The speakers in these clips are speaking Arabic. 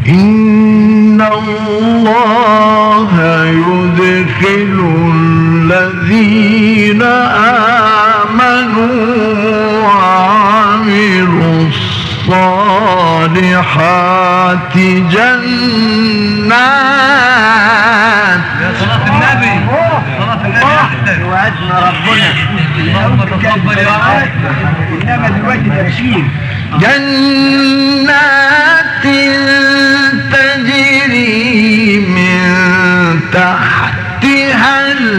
إن الله يدخل الذين آمنوا وعملوا الصالحات جنات. يا صلاة النبي، صلاة النبي أحسن. وعدنا ربنا اللهم تقبل يا رب. إنما دلوقتي تبشير. جنات تجري من تحتها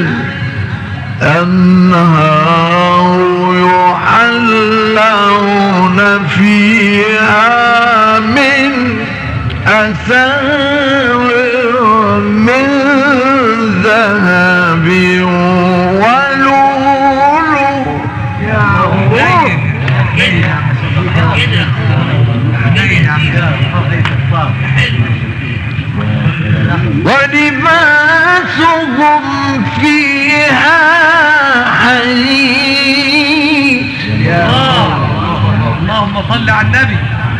الأنهار يحلون فيها من أساور من ذهب ولؤلؤ. ولباسهم فيها حرير. اللهم صل على النبي.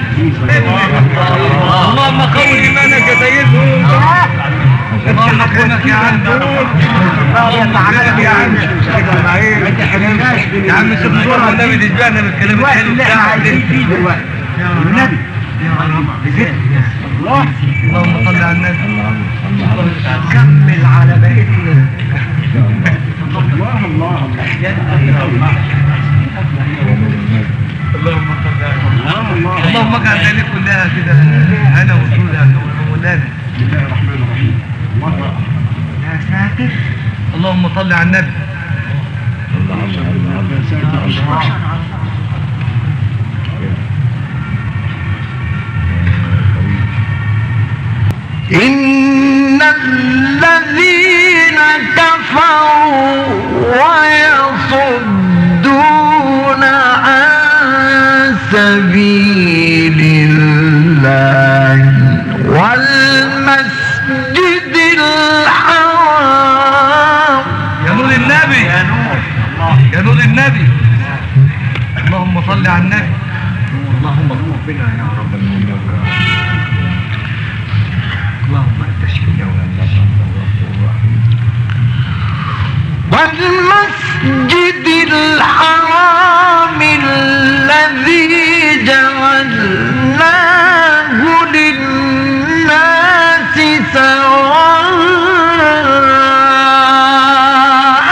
اللهم قوي ايمانك يا سيدهم. اللهم كونك يا عم. يا عم يا عم شوف الصورة والنبي تشبهنا بالكلام الحلو بتاعك النبي. اللهم صل على النبي. كمل على بقيتنا. الله الله اللهم صل على النبي. اللهم اجعل ذلك كلها كده انا وسوده ومولانا. بسم الله الرحمن الرحيم. يا ساتر. اللهم صل على النبي. إن الذين كفروا ويصدون عن سبيل الله والمسجد الحرام. يا نور النبي، يا نور النبي. اللهم صل على النبي. اللهم اغفر بنا يا رب. اللهم انت شفيع والمسجد الحرام الذي جعلناه للناس سواء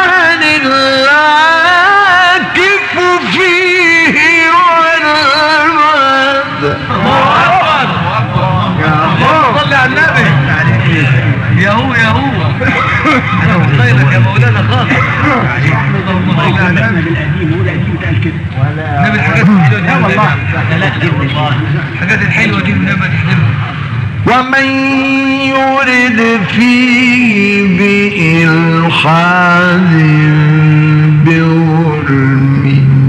العاكف فيه والباد. صل على النبي. يا هو يا هو انا وخيرك يا مولانا خالص. اللهم صل على النبي. بالقديم والقديم قال كده. النبي الحاجات الحلوه دي والله الحاجات الحلوه دي النبي تحلمها. ومن يرد فيه بإلحاد بظلم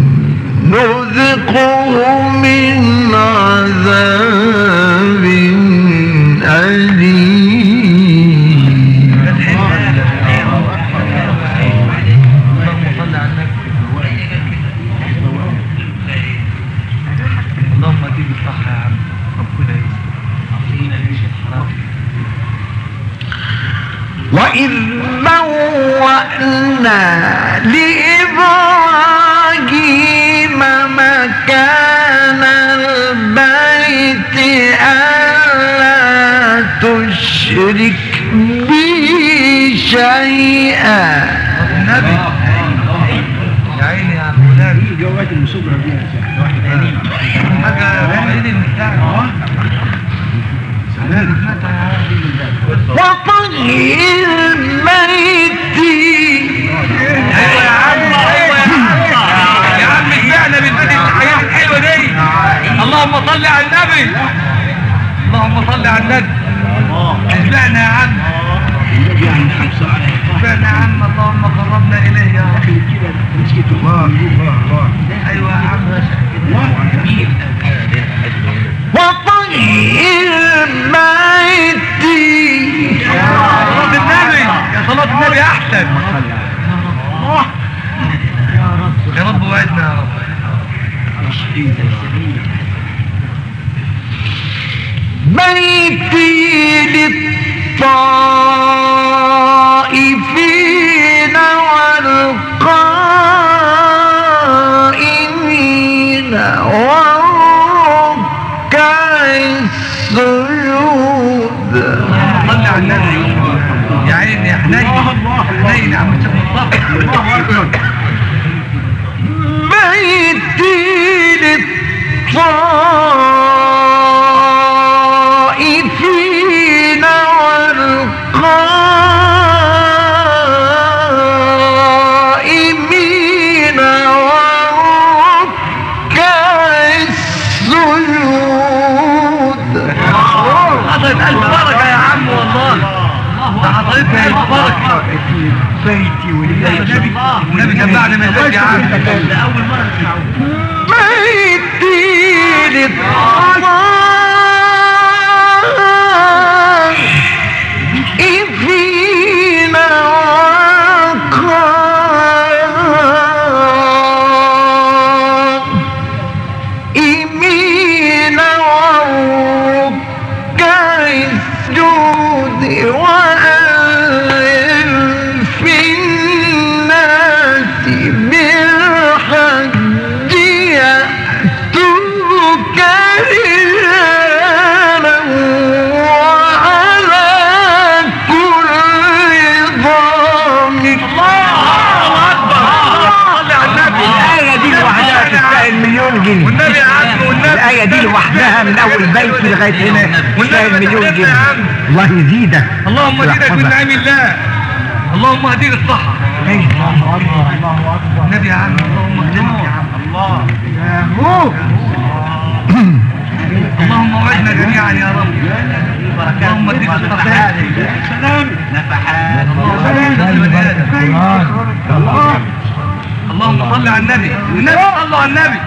نذقه من عذاب أليم. اللهم اديك الصحة يا عم. ربنا وإذ بوأنا لإبراهيم مكان البيت ألا تشرك بي شيئا. النبي يا عيني يا مولانا. دي جوات المصبرة دي واحد ثاني. حاجة بعيد المستعد. وطهر بيتي. ايوه يا عم، ايوه يا عم. يا عم اشبعنا بالبيت الحياة الحلوة دي. اللهم صل على النبي. اللهم صل على النبي. اشبعنا يا عم. اشبعنا يا عم. اللهم قربنا اليه يا رب. الله الله. ايوه يا عم. جميل. وطهر بيتي. صلاة النبي، يا صلاة النبي احسن. يا رب وعدنا يا رب. بيتي السجود. صلي على النبي يا عيني يا حنين حنين يا عم الشيخ مصطفى. بيتي للطائفين والقائمين وركع السجود. حصلت ألف بركة يا عم والله. ده حصلت ألف بركة. بيتي ولله النبي كان بعد ما يزكي يا عم. لأول مرة تسمعوه. بيتي للطائفين والقائمين وركع السجود وأذن في الناس بالحج يأتوك رجالا وعلى كل ضامر. الآية دي لوحدها تستاهل مليون جنيه. والنبي يا عم والنبي. الآية دي لوحدها من أول بيت لغاية هنا تستاهل مليون جنيه. الله يزيدك. اللهم زيدك من نعيم الله. اللهم اهديك الصحة. الله أكبر الله أكبر. النبي يا عم اللهم اهدنا يا عم. الله اللهم وعدنا جميعا يا رب. اللهم اديك الصحة. سلام نفحات. اللهم صل على النبي. النبي صلوا على النبي.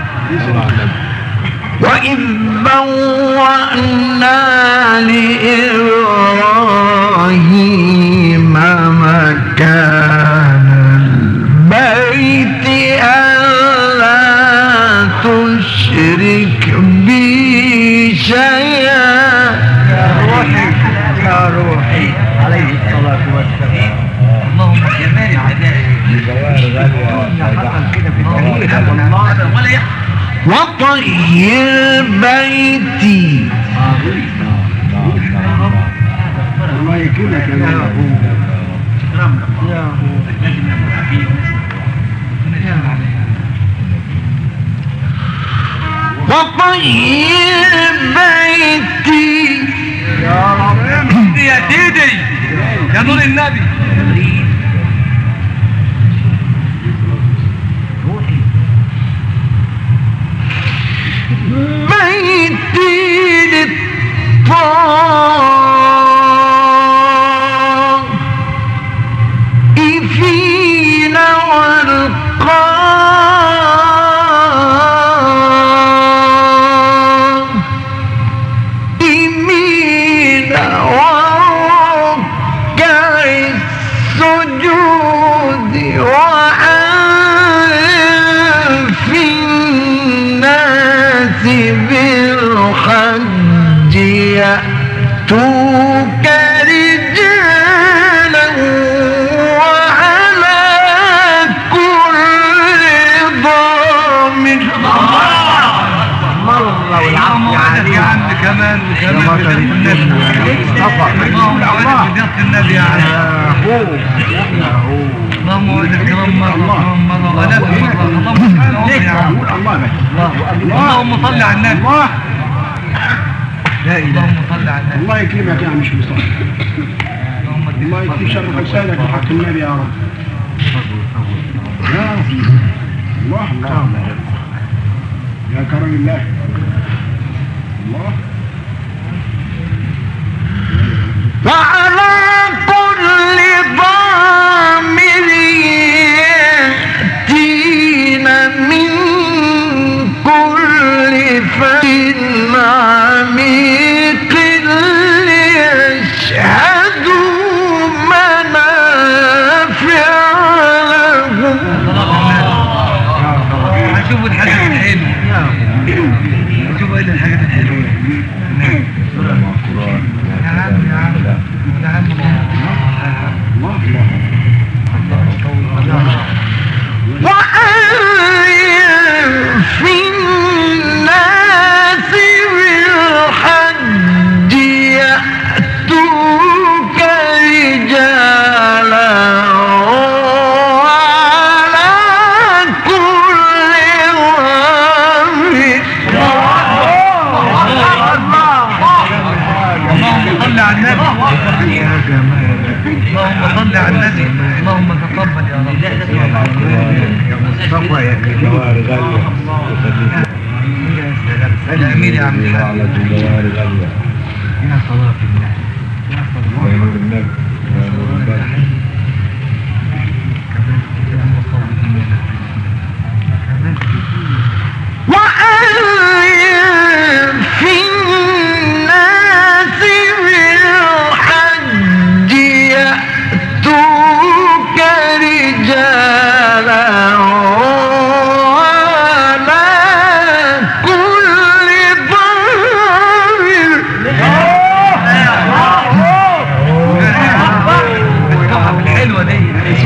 وإذ بوأنا لإبراهيم مكان البيت ألا تشرك بي شيئا. يا روحي يا روحي عليه الصلاة والسلام. اللهم يا مالك هدايا. وطهر بيتي. الله يكرمك يا وطهر بيتي يا رب. يا سيدي يا نور النبي. بيتي للطائفين والقائمين وركع السجود وأذن في الناس بالحج يأتوك رجالا وعلى كل ضامر. مرة اللهم وعدك يا عم كمان وكمان بجد النبي. اللهم وعدك بجد النبي يا عم. اللهم وعدك كمان مرة وآلاف المرات. اللهم صل على النبي. اللهم صل على النبي. الله يكرمك يا مش مصطفى. الله يكرم شرف لسانك بحق النبي يا رب. يا رب. الله الله يا كرم الله. الله وعلى كل ضامر يأتين من كل فج عميق ليشهدوا منافع لهم. هنشوف الحاجات الحلوة. هنشوف ايه الحاجات الحلوة. اللهم صل على النبي. اللهم تقبل يا رب. مصطفى يا جوار غالية يا امير يا عم الحاج. جوار غالية يا صلاة الله. يا نور النبي يا نور النبي وأذن في الناس بالحج يأتوك رجالا وعلى كل ضامر الحلوة دي.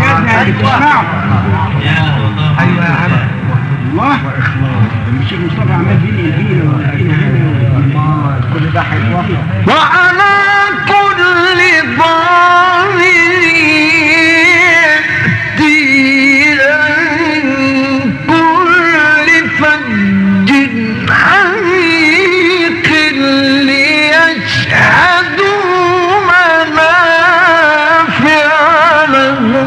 ايوه يا عم الله الشيخ مصطفى عمال بينقل فينا هنا كل ده هيتوقف وعلى كل ضامر يأتي من كل فج عميق ليشهدوا منافع لهم.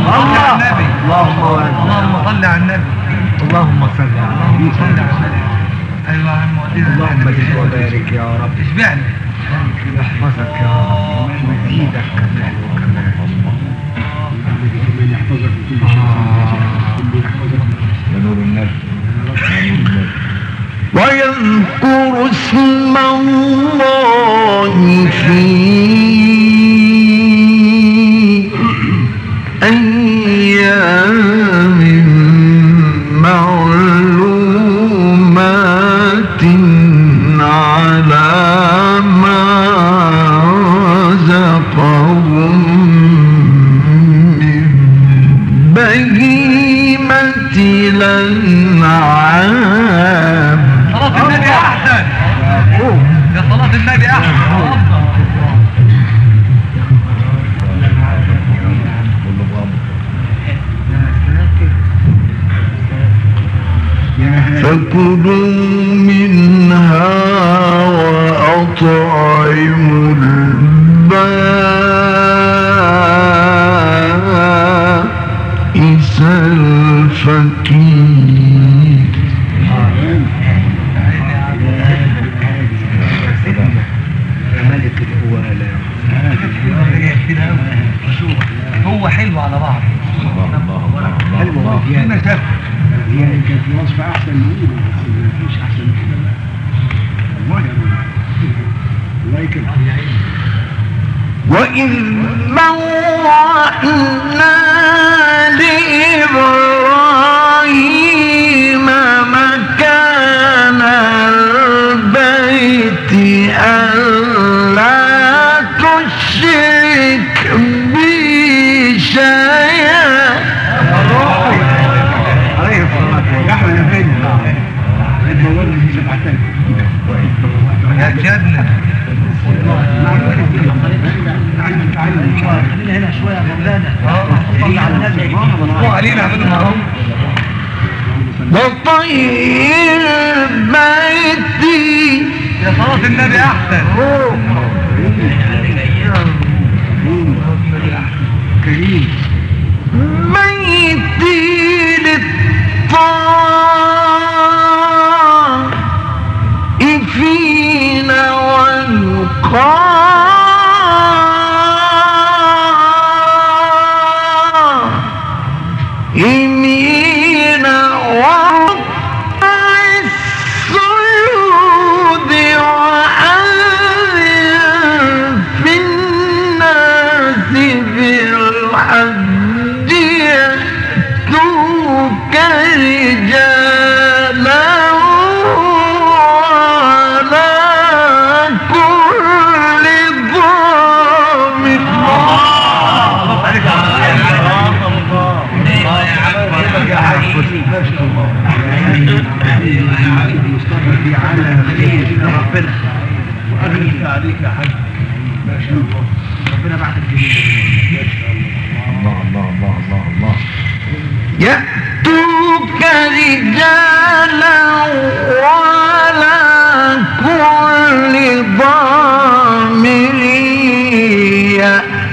اللهم صل على النبي. اللهم صل على اللهم صل على النبي. ايوه يا عم ودينا. اللهم زد وبارك يا رب اشبعني. يحفظك يا رب ويزيدك كمان وكمان من يحفظك في كل شيء يا نور النبي يا نور النبي ويذكر اسم الله في أيام معلومات على ما رزقهم من بهيمة الأنعام. صلاة النبي أحسن. يا صلاة النبي أحسن. فكلوا منها وأطعموا البائس الفقير. ملك الهوالة هو حلو على بعض. حلو فينا شاف. هي كانت وصفة أحسن منه بس مفيش أحسن من كده والله يا رب الله يكرمك وإذ بوأنا لإبراهيم مكان البيت ألا تشرك بي شيئا. يا أحمد يا فندم اتمولنا في سبعتين يا جنة. خلينا هنا شوية يا مولانا علينا عبد المعروف. وطهر بيتي. يا صلاة النبي أحسن. كريم بيتي للطائفين والقائمين وركع السجود وأذن في الناس بالحج يأتوك رجالا وعلى كل ضامر. المصطفى دي على خير ربنا وأغني عليك يا حاج ما شاء الله ربنا بعد الجميل الله الله الله الله الله يأتوك رجالا وعلى كل ضامر يأتي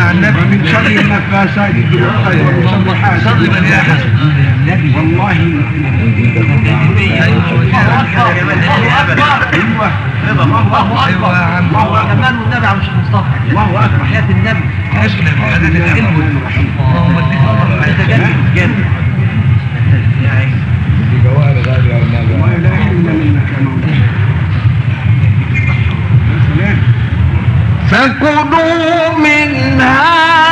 على النبي من شر النفاسات في العقد ومن شر حاسد صلي بني يا حسن والله ايوه الله اكبر ايوه يا عم كمان والنبي على الشيخ مصطفى الله اكبر حياة النبي اسلم هذا العلم اللهم اديك تجلد جامد ما لا يحرمنا منك يا مولانا فكلوا منها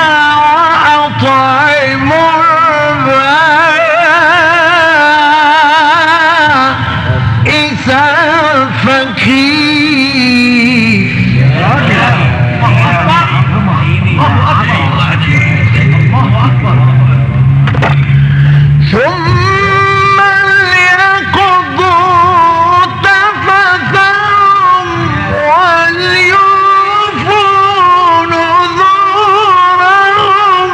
وأطعموا البائس الفقير ثم ليقضوا تفثهم وليوفوا نذورهم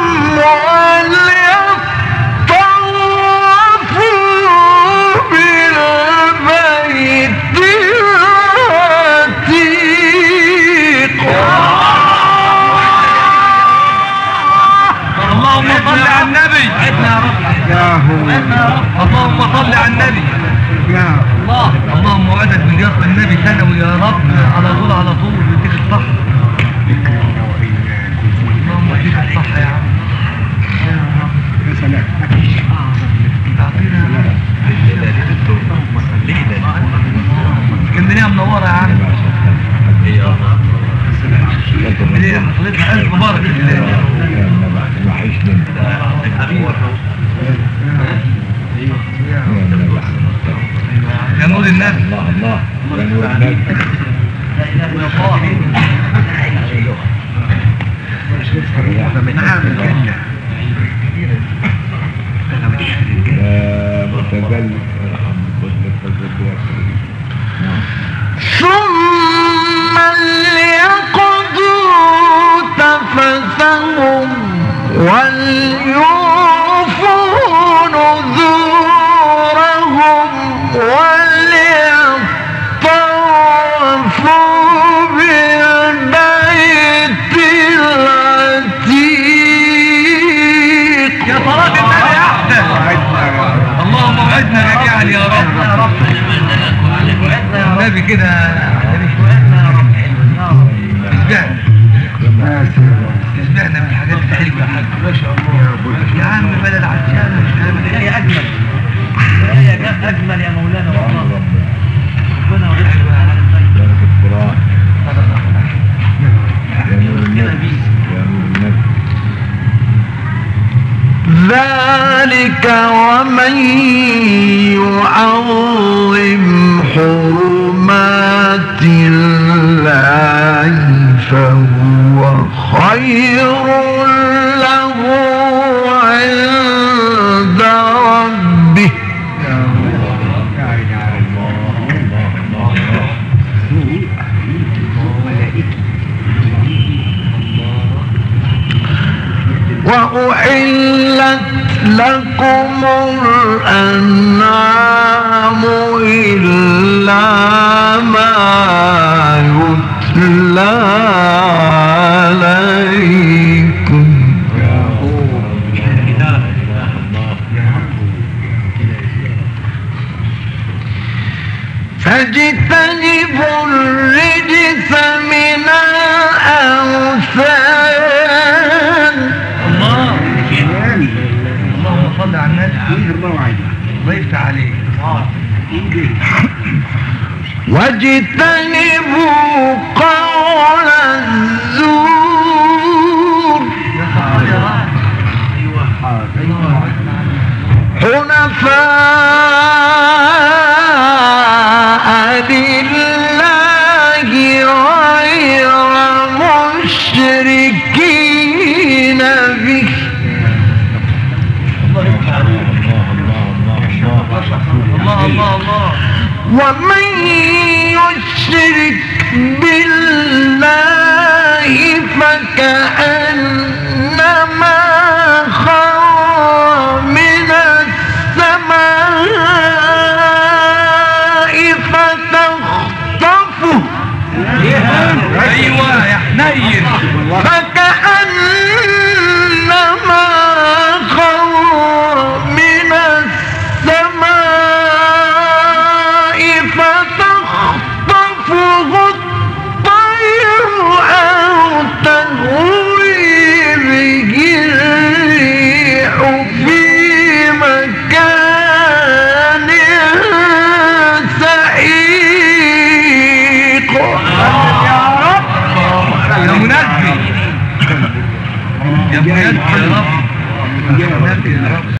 وليطوفوا بالبيت العتيق. اللهم صل على النبي يا هو اللهم صل على النبي يا اللهم وعدك بزيارة النبي سنوي يا رب على طول على طول يديك الصحة اللهم يديك الصحة يا عم يا سلام اسكندرية منورة يا عم اسكندرية حصلتها ألف مبارك يا نور النبي الله يا نور النبي ثم ليقضوا تفثهم وليوفوا نذورهم وليطوفوا بالبيت العتيق. يا صلاة النبي أحسن اللهم وعدنا جميعا يا رب النبي كده اشبعنا من الحاجات الحلوة يا حاج ما شاء الله يا عم بلد عشان هي أجمل هي أجمل يا مولانا والله ربنا يرحمه على الخير يا نور النبي يا نور النبي ذلك ومن يعظم حرمات الله فهو خير له عند ربه. وأحلت لكم الأنعام إلا ما يتلى عليكم فاجتنبوا الرجس من الأوثان. اللهم صل على النبي ضيفت عليه واجتنبوا قول الزور حنفاء لله غير مشركين به الله ومن يشرك بالله فكأنما خر من السماء فتخطفه ايوه يا حنين فكأنما جاي يا رب يا رب